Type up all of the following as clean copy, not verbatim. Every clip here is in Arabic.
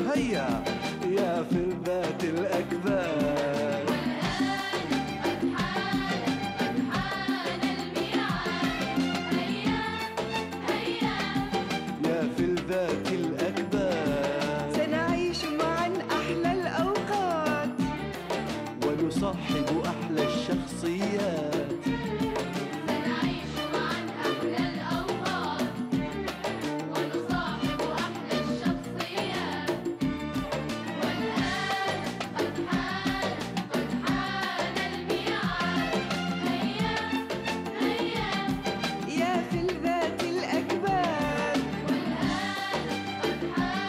هيا يا فرذات الأكباد. والآن قد حان الميعاد، هيا هيا يا فرذات الأكباد. سنعيش معا أحلى الأوقات ونصاحب أحلى الشخصيات. سنعيش معا أحلى الأوقات ونصاحب أحلى الشخصيات. والآن قد حان الميعاد، هيا هيا يا فلذات الأكباد. والآن قد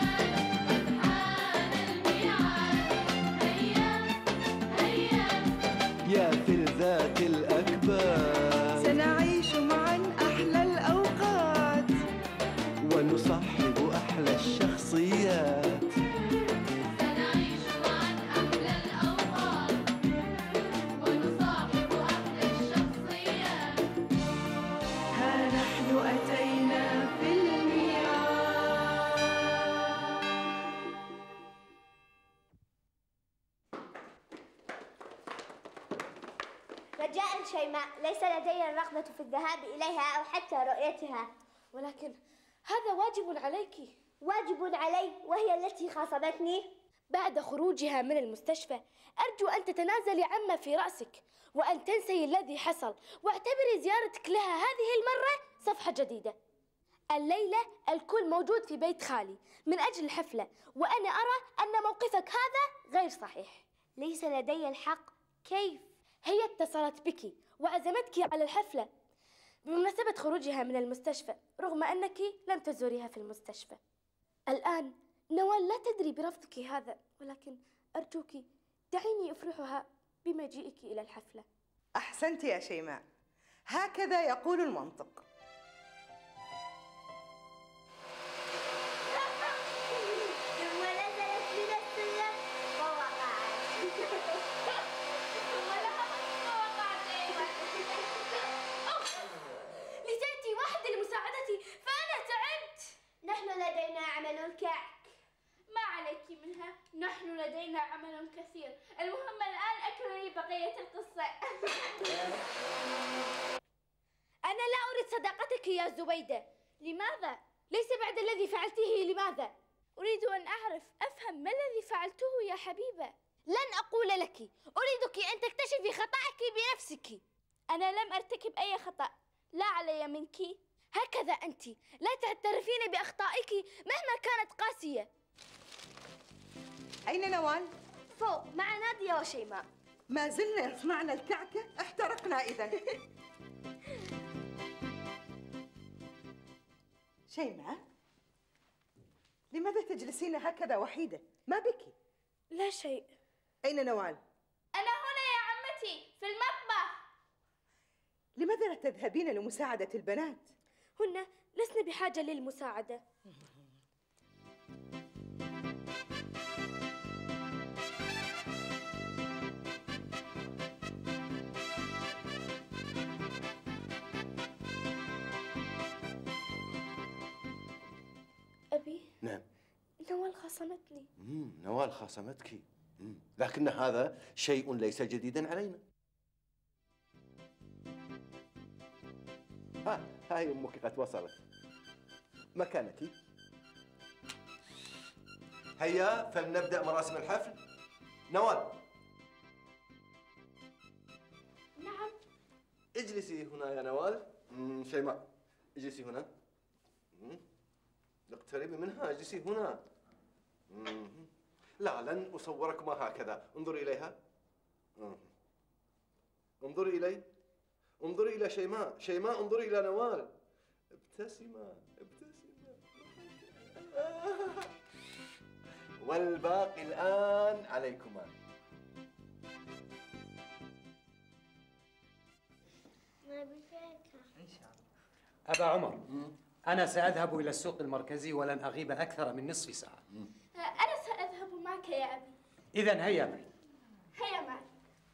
حان الميعاد، هيا هيا يا فرذات الأكباد. سنعيش معا أحلى الأوقات ونصاحب أحلى الشخصيات. سنعيش معا أحلى الأوقات ونصاحب أحلى الشخصيات. ها نحن أتينا في الميعاد. رجاء شيماء، ليس لدي الرغبة في الذهاب إليها أو حتى رؤيتها. ولكن هذا واجب عليك. واجب علي وهي التي خاصمتني. بعد خروجها من المستشفى أرجو أن تتنازلي عما في رأسك وأن تنسي الذي حصل، واعتبري زيارتك لها هذه المرة صفحة جديدة. الليلة الكل موجود في بيت خالي من أجل الحفلة، وأنا أرى أن موقفك هذا غير صحيح. ليس لدي الحق. كيف؟ هي اتصلت بك وعزمتك على الحفلة بمناسبة خروجها من المستشفى، رغم أنك لم تزوريها في المستشفى. الآن نوال لا تدري برفضك هذا، ولكن أرجوك دعيني أفرحها بمجيئك إلى الحفلة. أحسنت يا شيماء، هكذا يقول المنطق. ثم نزلت من السلم ووقعت. ثم لحقت ووقعت أيضا. لتأتي واحدة لمساعدتي فأنا تعبت. نحن لدينا عمل كعك. ما عليك منها، نحن لدينا عمل كثير، المهم الآن أكملي بقية القصة. أنا لا أريد صداقتك يا زبيدة. لماذا؟ ليس بعد الذي فعلته. لماذا؟ أريد أن أفهم ما الذي فعلته يا حبيبة. لن أقول لك، أريدك أن تكتشفي خطأك بنفسك. أنا لم أرتكب أي خطأ، لا علي منك. هكذا أنت لا تعترفين بأخطائك مهما كانت قاسية. أين نوال؟ فوق مع نادية وشيماء. ما زلنا يصنعنا الكعكة، احترقنا إذن. شيماء، لماذا تجلسين هكذا وحيدة؟ ما بك؟ لا شيء. أين نوال؟ أنا هنا يا عمتي في المطبخ. لماذا لا تذهبين لمساعدة البنات؟ هن لسن بحاجة للمساعدة. أبي. نعم. نوال خاصمتني. نوال خاصمتك. لكن هذا شيء ليس جديدا علينا. هاي أمك قد وصلت. مكانك. هيا فلنبدأ مراسم الحفل. نوال. نعم. اجلسي هنا يا نوال. شيماء اجلسي هنا. اقتربي منها، اجلسي هنا. لا، لن أصوركما هكذا. انظري إليها. انظري إلي. انظري إلى شيماء. شيماء انظري إلى نوال. ابتسما ابتسما. والباقي الآن عليكما. إن شاء الله. أبا عمر، أنا سأذهب إلى السوق المركزي ولن أغيب أكثر من نصف ساعة. أنا سأذهب معك يا أبي. إذن هيا معي. هيا معي.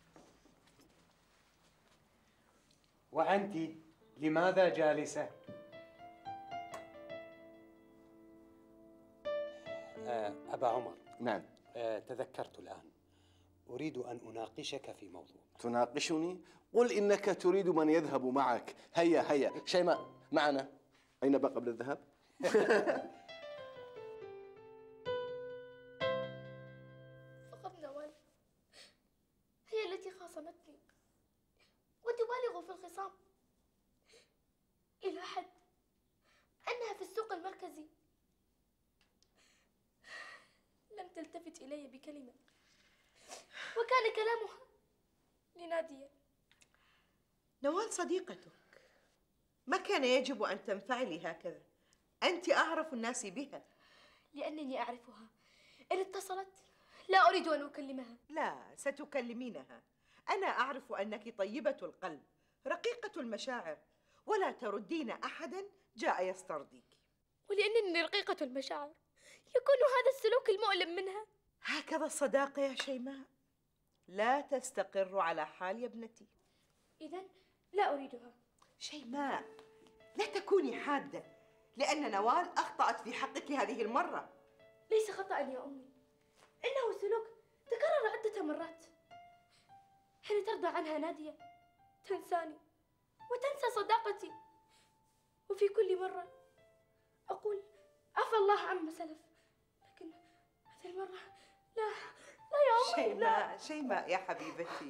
وأنت لماذا جالسة؟ أبا عمر. نعم. تذكرت الآن، أريد أن أناقشك في موضوع. تناقشني؟ قل إنك تريد من يذهب معك. هيا هيا شيماء معنا. أين بقى قبل الذهاب؟ فقط نوال هي التي خاصمتني وتبالغ في الخصام إلى حد أنها في السوق المركزي لم تلتفت إلي بكلمة، وكان كلامها لنادية. نوال صديقتك، ما كان يجب أن تنفعلي هكذا، أنت أعرف الناس بها. لأنني أعرفها، إن اتصلت لا أريد أن أكلمها. لا، ستكلمينها. أنا أعرف أنك طيبة القلب رقيقة المشاعر، ولا تردين أحدا جاء يسترضيك. ولأنني رقيقة المشاعر يكون هذا السلوك المؤلم منها. هكذا الصداقة يا شيماء، لا تستقر على حال يا ابنتي. إذن لا أريدها. شيماء، لا تكوني حادة، لأن نوال أخطأت في حقك هذه المرة. ليس خطأ يا أمي، إنه سلوك تكرر عدة مرات. حين ترضى عنها نادية تنساني وتنسى صداقتي، وفي كل مرة أقول عفى الله عما سلف، لكن هذه المرة لا يا أمي. لا. شيماء يا حبيبتي،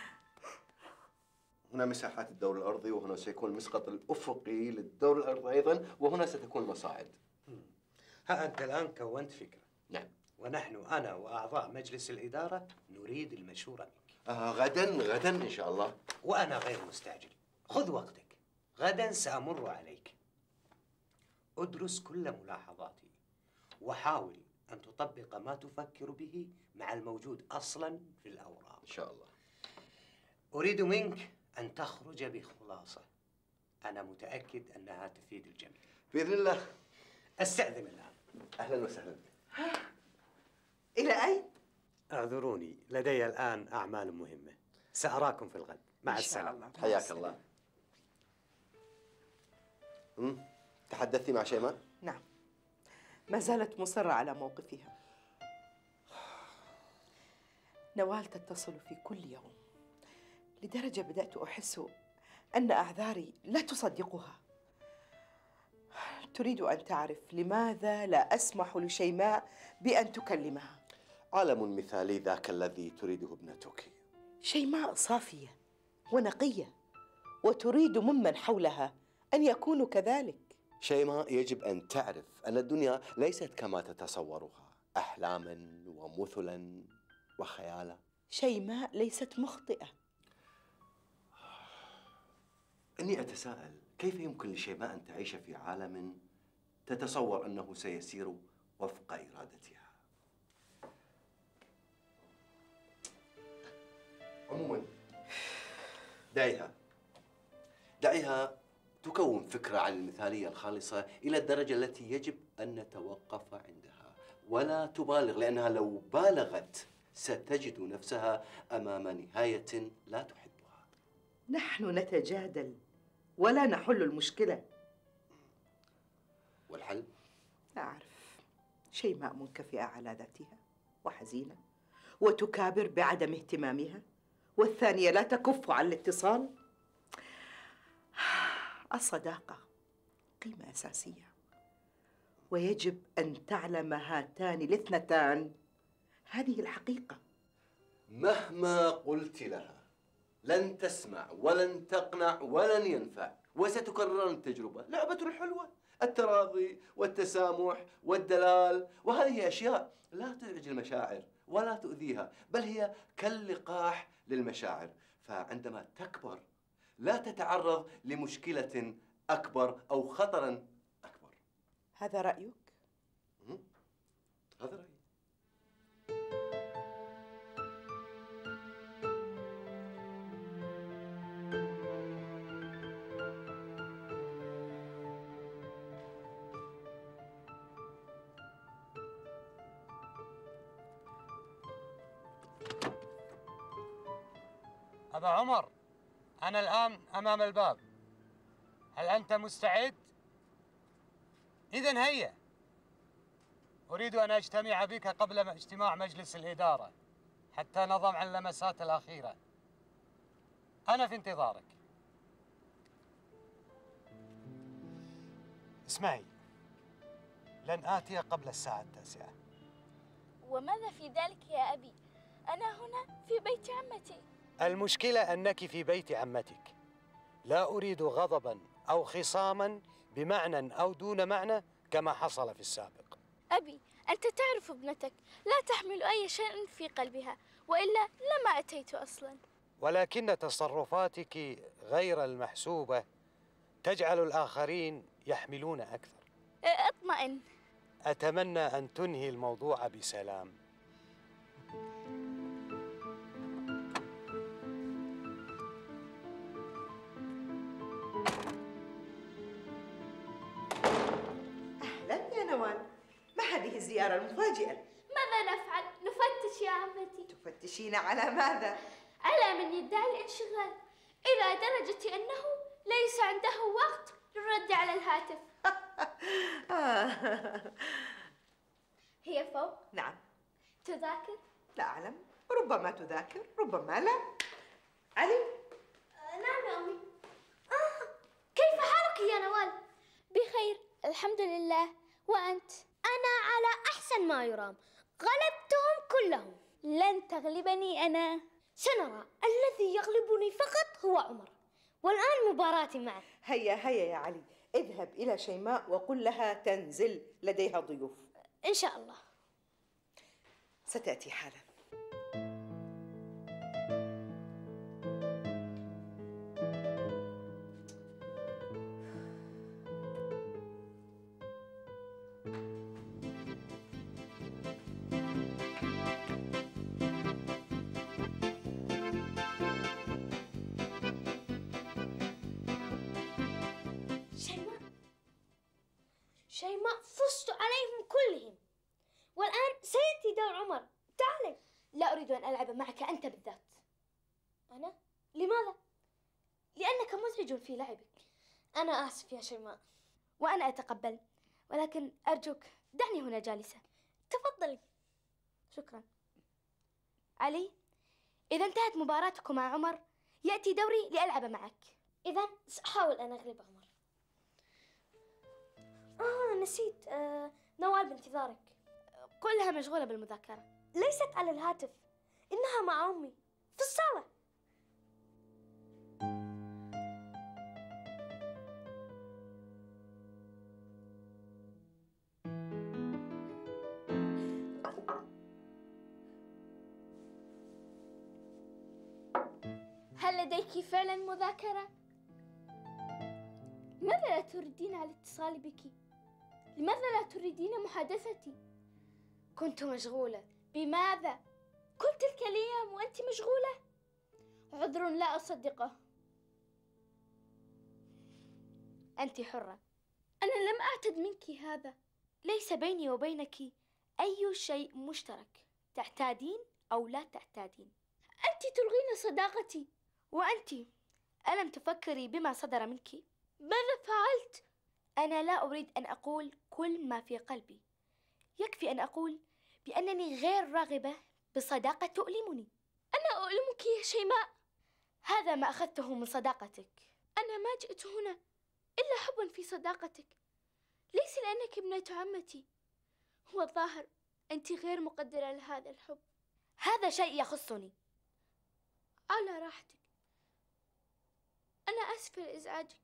هنا مساحات الدور الأرضي، وهنا سيكون المسقط الأفقي للدور الأرضي أيضا، وهنا ستكون مصاعد. ها أنت الآن كونت فكرة. نعم. ونحن أنا وأعضاء مجلس الإدارة نريد المشورة منك. غدا إن شاء الله. وأنا غير مستعجل، خذ وقتك. غدا سأمر عليك. ادرس كل ملاحظاتي وحاول أن تطبق ما تفكر به مع الموجود أصلا في الأوراق. إن شاء الله. أريد منك أن تخرج بخلاصة أنا متأكد أنها تفيد الجميع. بإذن الله. أستأذن الآن. أهلا وسهلا. إلى أين؟ اعذروني، لدي الآن أعمال مهمة. سأراكم في الغد. مع السلامة. حياك الله. تحدثتي مع شيماء؟ نعم، ما زالت مصرة على موقفها. نوال تتصل في كل يوم، لدرجة بدأت أحس أن أعذاري لا تصدقها. تريد أن تعرف لماذا لا أسمح لشيماء بأن تكلمها. عالم مثالي ذاك الذي تريده ابنتك. شيماء صافية ونقية، وتريد ممن حولها أن يكونوا كذلك. شيماء يجب أن تعرف أن الدنيا ليست كما تتصورها، أحلاما ومثلا وخيالا. شيماء ليست مخطئة. إني أتساءل كيف يمكن لشيماء أن تعيش في عالم تتصور أنه سيسير وفق إرادتها. عموما دعيها تكون فكرة عن المثالية الخالصة إلى الدرجة التي يجب أن نتوقف عندها، ولا تبالغ، لأنها لو بالغت ستجد نفسها أمام نهاية لا تحبها. نحن نتجادل ولا نحل المشكلة. والحل؟ لا أعرف. شيماء منكفئة على ذاتها وحزينة، وتكابر بعدم اهتمامها، والثانية لا تكف عن الاتصال. الصداقة قيمة أساسية، ويجب أن تعلم هاتان الاثنتان هذه الحقيقة. مهما قلت لها لن تسمع ولن تقنع ولن ينفع، وستكررن التجربة. لعبة الحلوة، التراضي والتسامح والدلال، وهذه أشياء لا تزعج المشاعر ولا تؤذيها، بل هي كاللقاح للمشاعر. فعندما تكبر لا تتعرض لمشكلة أكبر أو خطرا أكبر. هذا رأيك؟ هذا رأيي. أبا عمر، أنا الآن أمام الباب، هل أنت مستعد؟ إذن هيا، أريد أن أجتمع بك قبل اجتماع مجلس الإدارة حتى نضع اللمسات الأخيرة. أنا في انتظارك. اسمعي، لن آتي قبل الساعة 9. وماذا في ذلك يا أبي؟ أنا هنا في بيت عمتي. المشكلة أنك في بيت عمتك. لا أريد غضباً أو خصاماً بمعنى أو دون معنى كما حصل في السابق. أبي، أنت تعرف ابنتك لا تحمل أي شيء في قلبها، وإلا لما أتيت أصلاً. ولكن تصرفاتك غير المحسوبة تجعل الآخرين يحملون أكثر. اطمئن. أتمنى أن تنهي الموضوع بسلام. أهلا يا نوال، ما هذه الزيارة المفاجئة؟ ماذا نفعل؟ نفتش يا عمتي. تفتشين على ماذا؟ على من يدعي الانشغال، إلى درجة أنه ليس عنده وقت للرد على الهاتف. هي فوق؟ نعم. تذاكر؟ لا أعلم، ربما تذاكر ربما لا. علي؟ نعم يا أمي. كيف حالك يا نوال؟ بخير الحمد لله، وأنت؟ أنا على أحسن ما يرام، غلبتهم كلهم. لن تغلبني أنا. سنرى، الذي يغلبني فقط هو عمر، والآن مباراتي معه. هيا هيا يا علي، اذهب إلى شيماء وقل لها تنزل، لديها ضيوف. إن شاء الله. ستأتي حالا. شيماء، فزت عليهم كلهم، والآن سيأتي دور عمر. تعالي. لا أريد أن ألعب معك أنت بالذات. أنا؟ لماذا؟ لأنك مزعج في لعبك. أنا آسف يا شيماء. وأنا أتقبل، ولكن أرجوك دعني هنا جالسة. تفضلي. شكرا. علي، إذا انتهت مباراتك مع عمر يأتي دوري لألعب معك. إذا سأحاول أن أغلب عمر. نسيت، نوال بانتظارك. كلها مشغولة بالمذاكرة. ليست على الهاتف، إنها مع أمي في الصالة. هل لديك فعلا مذاكرة؟ لماذا لا تردين على اتصالي بك؟ لماذا لا تريدين محادثتي؟ كنت مشغولة. بماذا؟ كل تلك الأيام وأنت مشغولة؟ عذر لا أصدقه. أنت حرة. أنا لم أعتد منك هذا. ليس بيني وبينك أي شيء مشترك، تعتادين أو لا تعتادين. أنت تلغين صداقتي. وأنت ألم تفكري بما صدر منك؟ ماذا فعلت؟ أنا لا أريد أن أقول كل ما في قلبي، يكفي أن أقول بأنني غير راغبة بصداقة تؤلمني. أنا أؤلمك يا شيماء. هذا ما أخذته من صداقتك. أنا ما جئت هنا إلا حبا في صداقتك، ليس لأنك ابنة عمتي. هو الظاهر أنت غير مقدرة لهذا الحب. هذا شيء يخصني. على راحتك. أنا آسفة لإزعاجك.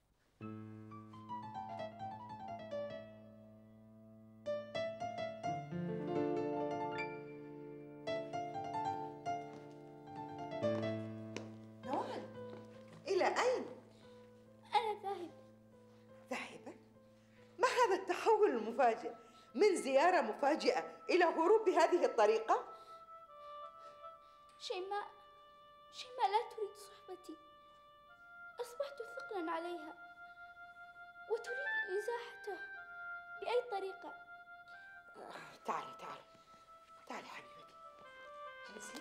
نوال، إلى أين؟ أنا ذاهب. ذاهبة؟ ما هذا التحول المفاجئ من زيارة مفاجئة إلى هروب بهذه الطريقة؟ شيماء لا تريد صحبتي. أصبحت ثقلا عليها وتريد إزاحته بأي طريقة. تعالي حبيبتي، جلسي.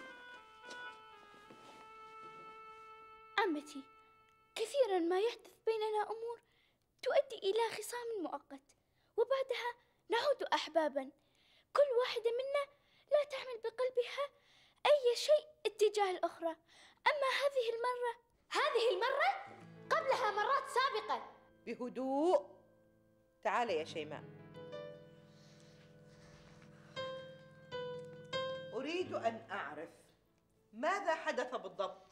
عمتي، كثيرا ما يحدث بيننا أمور تؤدي إلى خصام مؤقت، وبعدها نعود أحبابا. كل واحدة منا لا تعمل بقلبها أي شيء اتجاه الأخرى. أما هذه المرة قبلها مرات سابقة. بهدوء. تعالي يا شيماء. أريد أن أعرف ماذا حدث بالضبط؟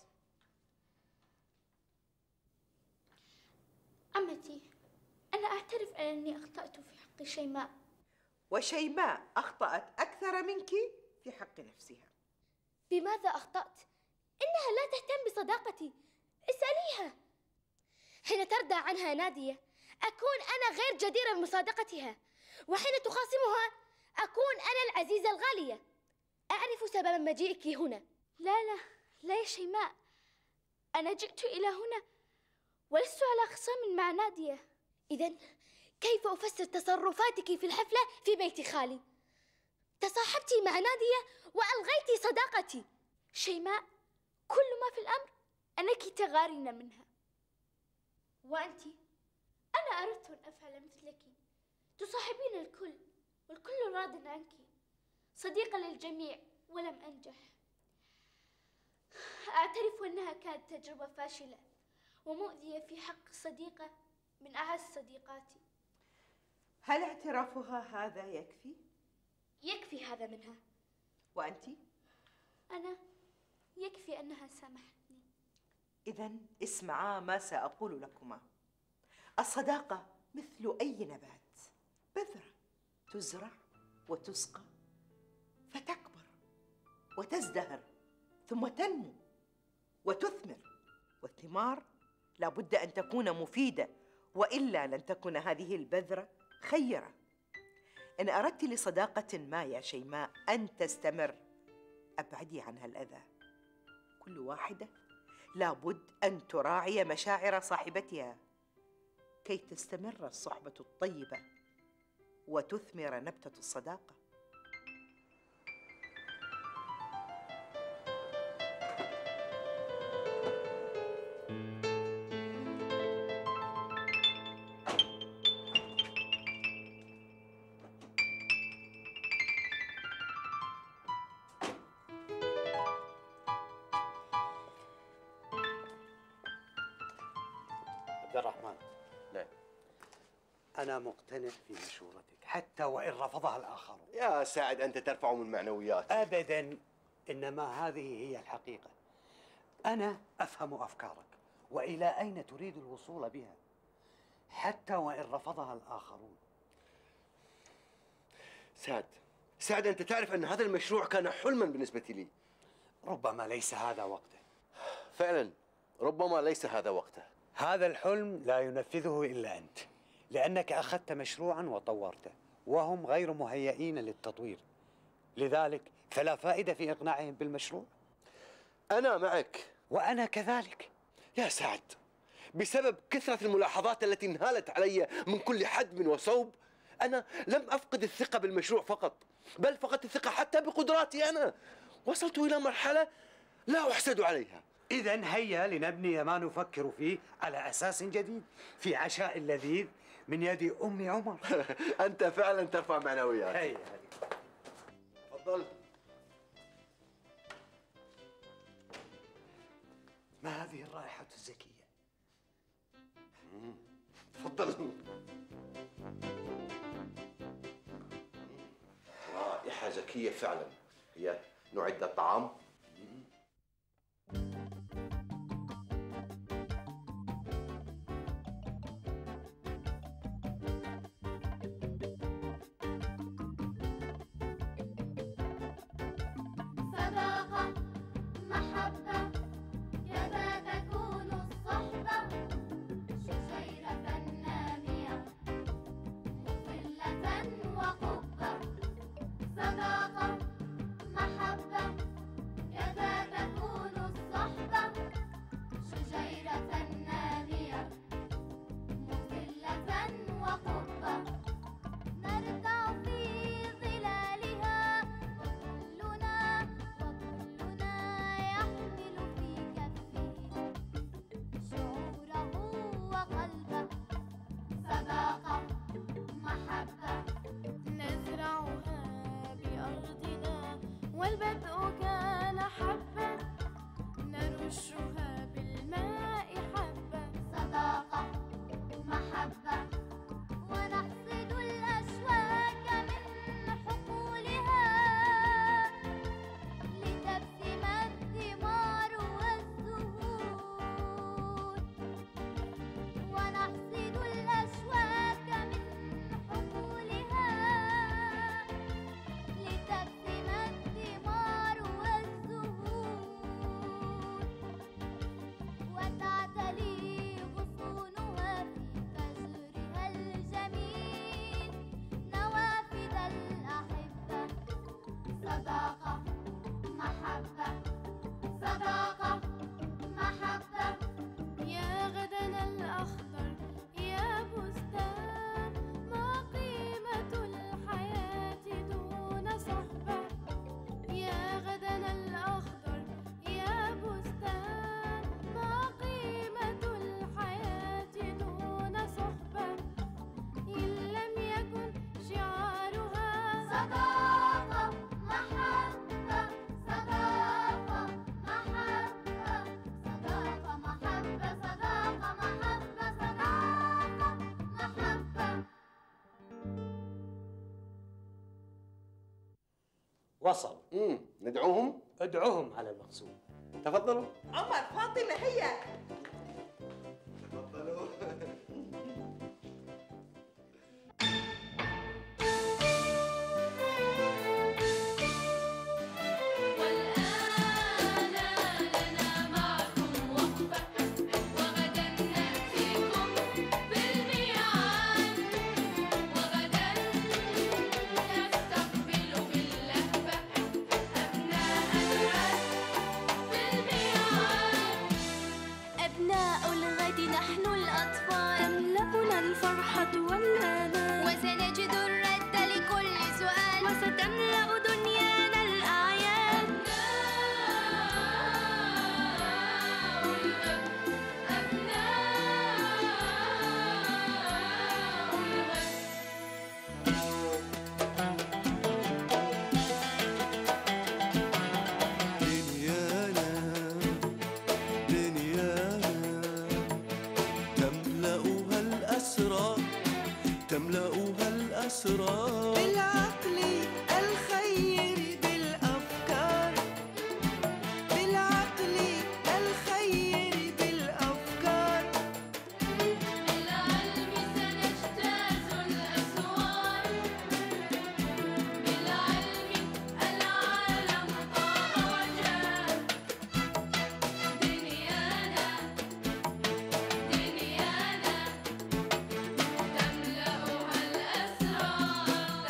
عمتي، أنا أعترف أنني أخطأت في حق شيماء. وشيماء أخطأت أكثر منك في حق نفسها. بماذا أخطأت؟ إنها لا تهتم بصداقتي، اسأليها. حين تردى عنها نادية أكون أنا غير جديرة بمصادقتها، وحين تخاصمها أكون أنا العزيزة الغالية. أعرف سبب مجيئك هنا. لا يا شيماء، أنا جئت إلى هنا ولست على خصام مع نادية. إذن كيف أفسر تصرفاتك في الحفلة في بيت خالي؟ تصاحبتي مع نادية وألغيتي صداقتي. شيماء، كل ما في الأمر أنك تغارين منها، وأنت أنا أردت أن أفعل مثلك، تصاحبين الكل والكل راض عنك، صديقة للجميع، ولم أنجح. أعترف أنها كانت تجربة فاشلة ومؤذية في حق صديقة من أعز صديقاتي. هل اعترافها هذا يكفي؟ يكفي هذا منها. وأنت؟ أنا يكفي أنها سامحتني. إذن اسمعا ما سأقول لكما. الصداقة مثل أي نبات، بذرة تزرع وتسقى فتكبر وتزدهر ثم تنمو وتثمر، والثمار لابد أن تكون مفيدة، وإلا لن تكون هذه البذرة خيرة. إن أردت لصداقة ما يا شيماء أن تستمر أبعدي عنها الأذى. كل واحدة لابد أن تراعي مشاعر صاحبتها كي تستمر الصحبة الطيبة وتثمر نبتة الصداقة. عبد الرحمن. نعم. أنا مقتنع في مشورتك حتى وإن رفضها الآخرون. يا سعد، أنت ترفع من معنوياتي. أبداً، إنما هذه هي الحقيقة. أنا أفهم أفكارك وإلى أين تريد الوصول بها حتى وإن رفضها الآخرون. سعد، أنت تعرف أن هذا المشروع كان حلما بالنسبة لي. ربما ليس هذا وقته. فعلا ربما ليس هذا وقته. هذا الحلم لا ينفذه إلا أنت، لأنك أخذت مشروعاً وطورته وهم غير مهيئين للتطوير، لذلك فلا فائدة في إقناعهم بالمشروع. أنا معك. وأنا كذلك. يا سعد، بسبب كثرة الملاحظات التي انهالت علي من كل حدب وصوب، أنا لم أفقد الثقة بالمشروع فقط، بل فقدت الثقة حتى بقدراتي أنا. وصلت إلى مرحلة لا أحسد عليها. إذن هيا لنبني ما نفكر فيه على أساس جديد، في عشاء لذيذ من يد أم عمر. أنت فعلا ترفع معنوياتي. هيا تفضل. ما هذه الرائحة الزكية؟ تفضل. رائحة زكية فعلا. هي نعد الطعام. صداقة، محبة، كذا تكون الصحبة، شجيرة نامية مظلة وقبة. صداقة، محبة، كذا والبدء كان حبة نرشها بالماء حبة. صداقة محبة ونحصد الأشواك من حقولها لتبسم الثمار والزهور. ونحصد الأشواك من حقولها لتبسم الثمار والزهور. وتعتلي غصونها في فجرها الجميل نوافذ الأحبة. صداقة محبة صداقة محبة. يا غدنا الأخضر يا بستان ما قيمة الحياة دون صحبة. يا غدنا الأخضر يا بستان ما قيمة الحياة دون صحبة. إن لم يكن شعارها صداقة محبة صداقة محبة صداقة محبة صداقة محبة صداقة محبة. وصل. ندعوهم. ادعوهم على المقصود. تفضلوا. عمر، فاطمة، هيا. تفضلوا. والآن لنا معكم وقفة وغدا نأتيكم بالميعاد. وغدا نستقبل باللهفة أبناء الغد بالميعاد. أبناء الغد نحن الأطفال تملأنا الفرحة والآمال. وسنجد الرد لكل سؤال وستملأ دنيانا الأعياد. أبناء الغد أبناء الغد. دنيانا دنيانا تملأها الأسرار تملأها الأسرار. بالعقل الخير بالأفكار. بالعقل الخير بالأفكار. بالعلم سنجتاز الأسوار. بالعلم العالم طاغ وجاه. دنيانا دنيانا تملأها الأسرار.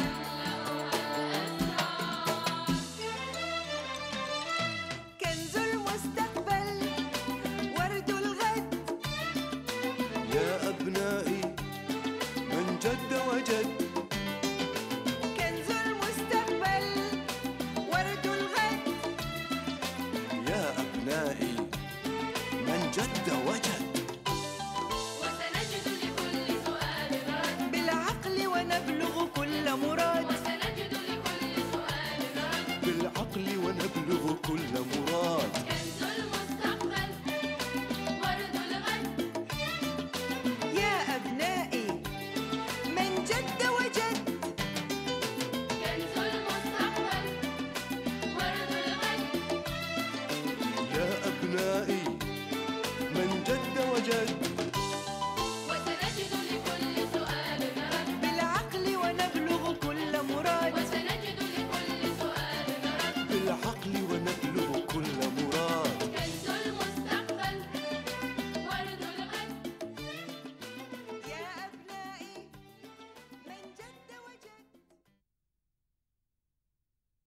كنز المستقبل ورد الغد. يا أبنائي من جد وجد. كنز المستقبل ورد الغد. يا أبنائي من جد وجد. وسنجد لكل سؤال رد. بالعقل ونبلغ كل مراد. وسنجد لكل سؤال رد. بالعقل ونبلغ كل مراد.